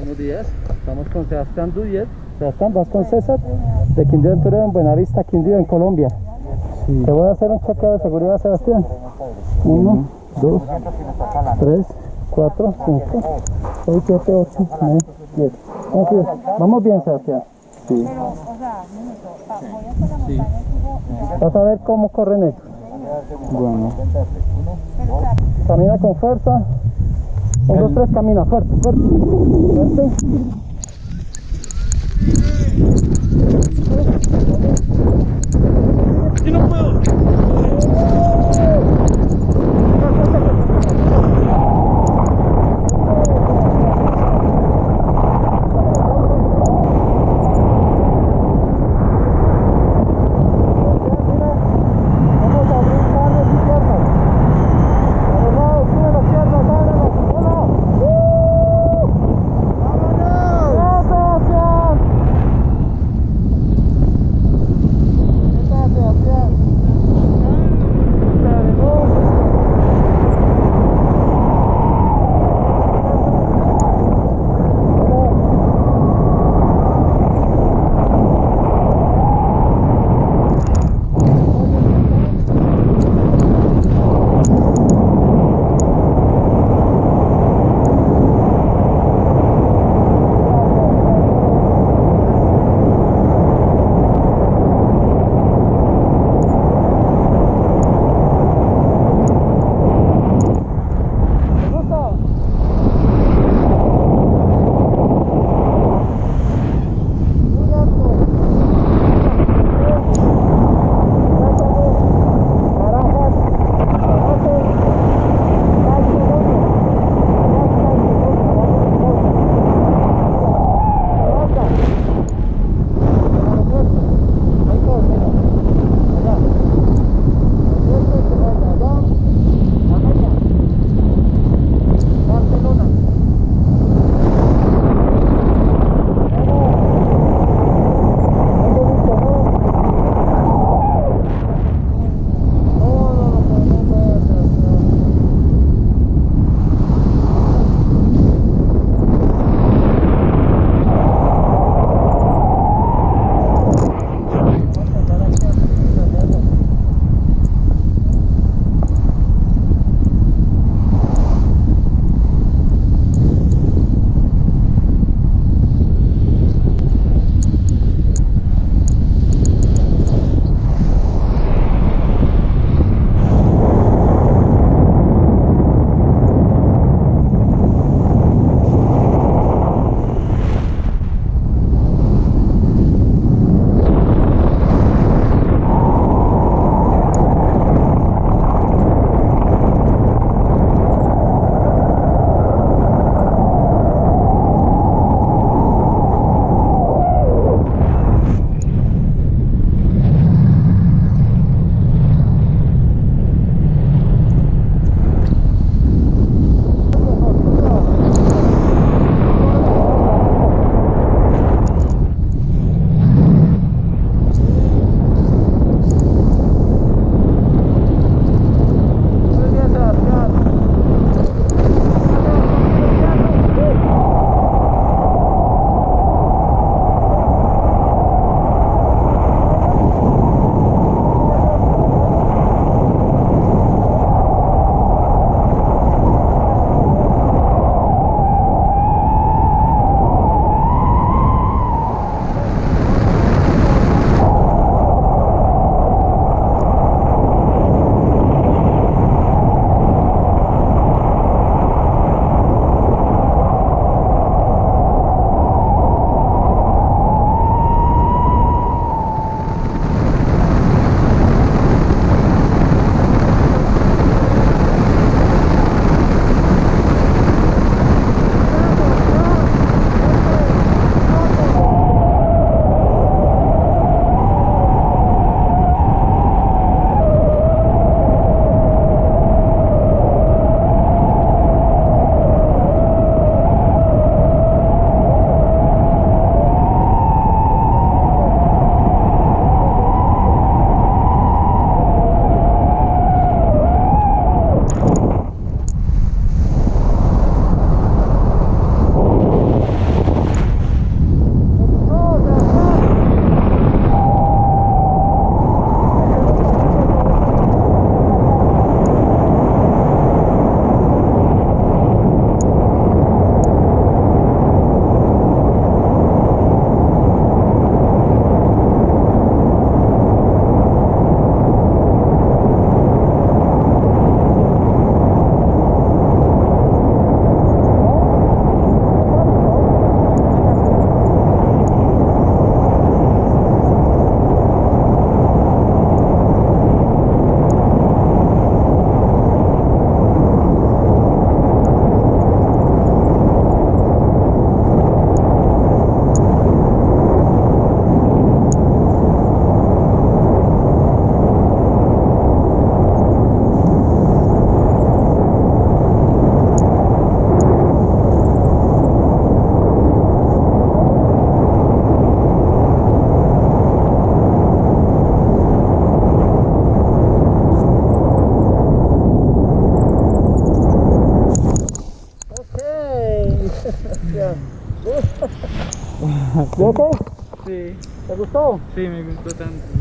Buenos días, estamos con Sebastián Duyer. Sebastián, vas con César de Quindío Aventurero en Buenavista, Quindío, en Colombia. Sí. Te voy a hacer un chequeo de seguridad, Sebastián. 1, 2, 3, 4, 5, 6, 7, 8, 9, 10. Vamos bien, Sebastián. Sí. Sí. Vas a ver cómo corren ellos. Bueno. Camina con fuerza. 1, 2, 3, camina, fuerte, fuerte. Fuerte. Aquí no puedo. ¿Sí, ok? Sí, ¿Te gustó? sí, me gustó tanto.